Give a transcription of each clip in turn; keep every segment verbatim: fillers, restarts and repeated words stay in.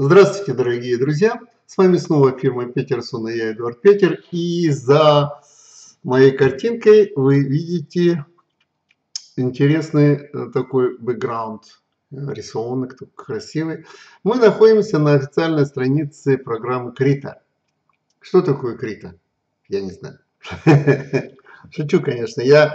Здравствуйте, дорогие друзья! С вами снова фирма Peterson и я, Эдуард Петер. И за моей картинкой вы видите интересный такой бэкграунд, рисованный, красивый. Мы находимся на официальной странице программы Крита. Что такое Крита? Я не знаю. Шучу, конечно. Я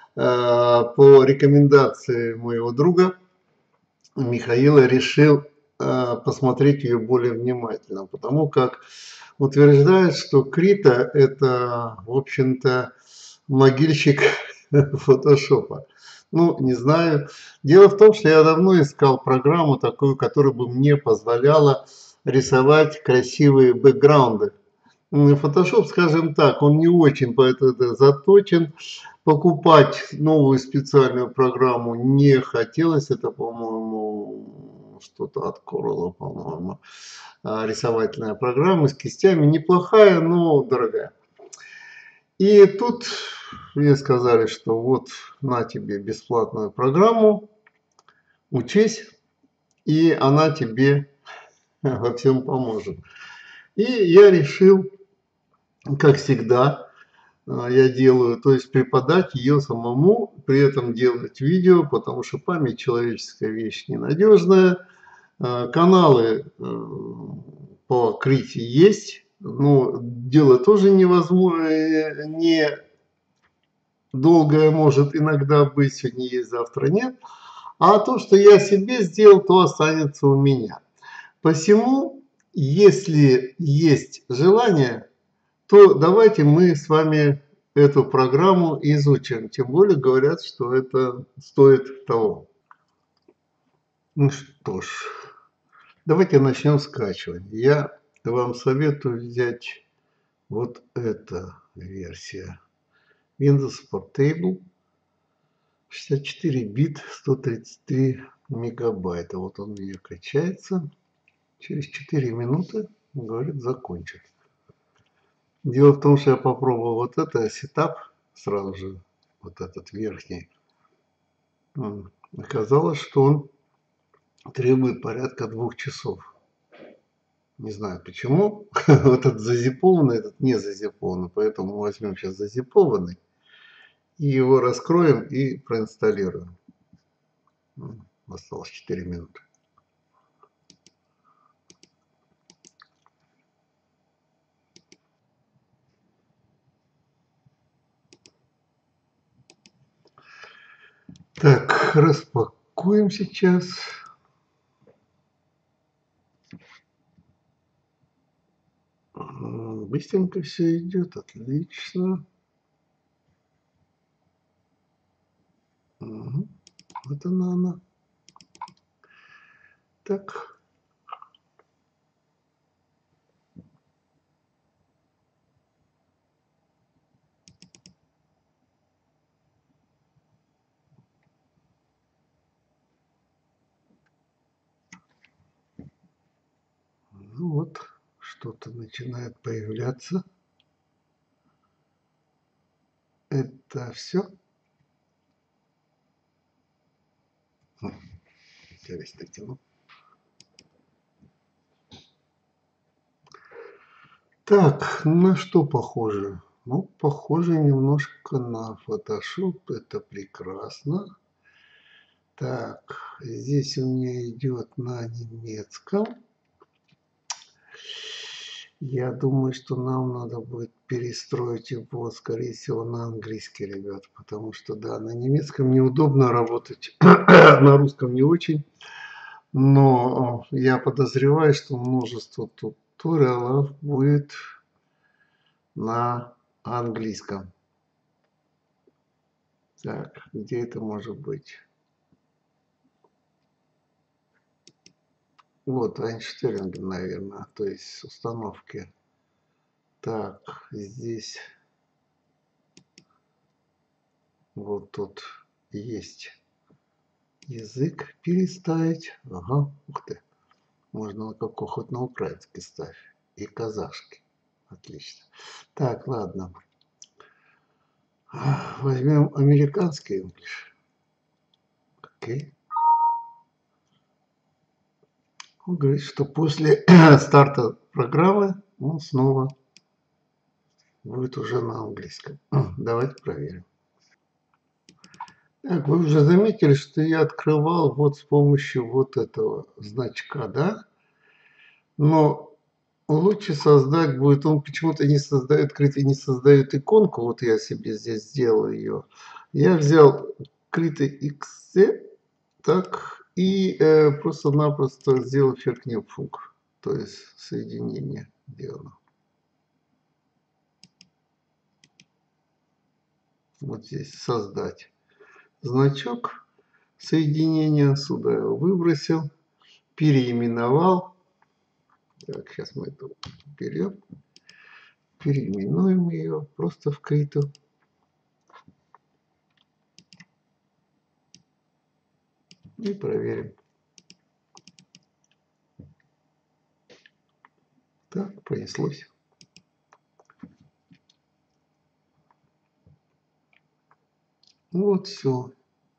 по рекомендации моего друга Михаила решил посмотреть ее более внимательно, потому как утверждает, что Крита это, в общем-то, могильщик фотошопа. Ну, не знаю. Дело в том, что я давно искал программу такую, которая бы мне позволяла рисовать красивые бэкграунды. Photoshop, скажем так, он не очень по это заточен. Покупать новую специальную программу не хотелось. Это, по-моему, что-то от Corel, по-моему, рисовательная программа с кистями. Неплохая, но дорогая. И тут мне сказали, что вот на тебе бесплатную программу, учись, и она тебе во всем поможет. И я решил, как всегда, я делаю, то есть преподать ее самому, при этом делать видео, потому что память человеческая вещь ненадежная. Каналы по Крите есть, но дело тоже невозможно, не долгое может иногда быть, сегодня есть, завтра нет. А то, что я себе сделал, то останется у меня. Посему, если есть желание, то давайте мы с вами эту программу изучим. Тем более говорят, что это стоит того. Ну что ж, давайте начнем скачивать. Я вам советую взять вот эту версию. Windows Portable, шестьдесят четыре бит, сто тридцать три мегабайта. Вот он у меня качается. Через четыре минуты, говорит, закончит. Дело в том, что я попробовал вот это сетап сразу же, вот этот верхний. Оказалось, что он требует порядка двух часов. Не знаю почему. Вот этот зазипованный, этот не зазипованный. Поэтому мы возьмем сейчас зазипованный. И его раскроем и проинсталируем. Осталось четыре минуты. Так, распакуем сейчас. Быстренько все идет, отлично. Угу. Вот она, она. Так. Ну вот, что-то начинает появляться. Это все. Интересно тяну. Так, на что похоже? Ну, похоже немножко на Photoshop. Это прекрасно. Так, здесь у меня идет на немецком. Я думаю, что нам надо будет перестроить его, скорее всего, на английский, ребят. Потому что, да, на немецком неудобно работать, на русском не очень. Но я подозреваю, что множество туториалов будет на английском. Так, где это может быть? Вот, Айнштеринген, наверное, то есть установки. Так, здесь вот тут есть язык переставить. Ага, ух ты. Можно на какой хоть на украинский ставь. И казахский. Отлично. Так, ладно. Возьмем американский English. Окей. Он говорит, что после старта программы он снова будет уже на английском. Давайте проверим. Так, вы уже заметили, что я открывал вот с помощью вот этого значка, да? Но лучше создать будет, он почему-то не создает, крит не создает иконку, вот я себе здесь сделал ее. Я взял Крит.exe, так, и э, просто-напросто сделал феркнепфунк, то есть соединение делано. Вот здесь создать значок соединения, сюда его выбросил, переименовал. Так, сейчас мы это берем, переименуем ее просто в криту. И проверим. Так, понеслось. Вот все.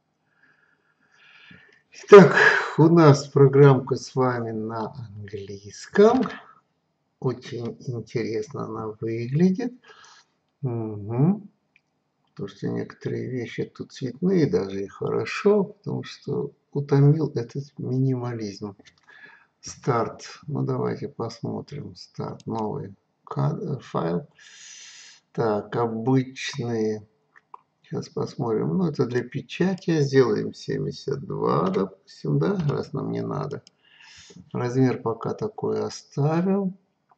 Итак, у нас программка с вами на английском. Очень интересно она выглядит. Угу. Потому что некоторые вещи тут цветные даже и хорошо, потому что утомил этот минимализм. Старт. Ну давайте посмотрим. Старт. Новый файл. Так, обычные. Сейчас посмотрим. Ну, это для печати. Сделаем семьдесят два, допустим, да, раз нам не надо. Размер пока такой оставим.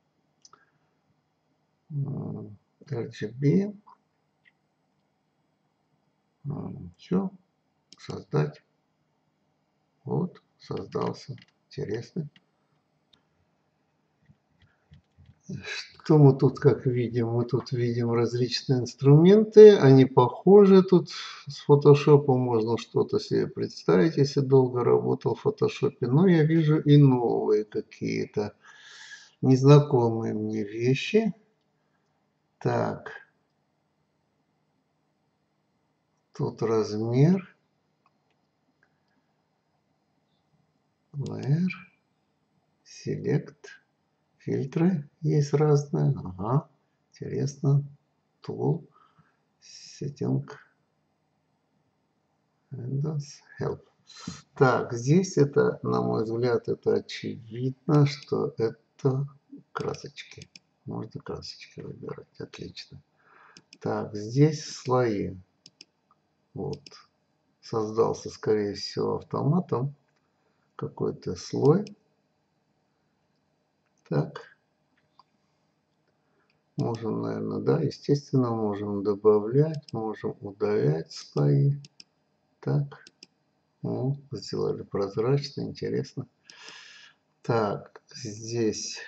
эр джи би. Все. Создать. Вот, создался. Интересно. Что мы тут как видим? Мы тут видим различные инструменты. Они похожи. Тут с фотошопом можно что-то себе представить, если долго работал в фотошопе. Но я вижу и новые какие-то незнакомые мне вещи. Так. Тут размер. Layer. Select. Фильтры есть разные. Ага. Интересно. Tool. Setting. Windows. Help. Так, здесь это, на мой взгляд, это очевидно, что это красочки. Можно красочки выбирать. Отлично. Так, здесь слои. Вот. Создался, скорее всего, автоматом какой-то слой. Так. Можем, наверное, да, естественно, можем добавлять, можем удалять слои. Так. Ну, сделали прозрачно, интересно. Так, здесь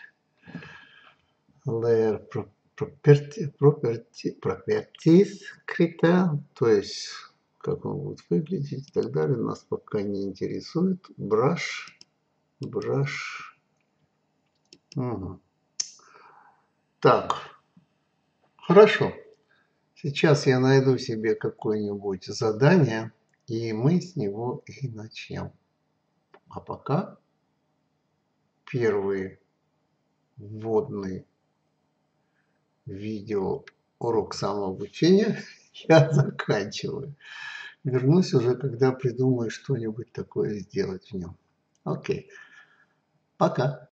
layer property, property, properties крита, то есть как он будет выглядеть и так далее, нас пока не интересует. Brush, brush. Угу. Так, хорошо. Сейчас я найду себе какое-нибудь задание, и мы с него и начнем. А пока первый вводный видео урок самообучения я заканчиваю. Вернусь уже, когда придумаю что-нибудь такое сделать в нем. Окей. Пока.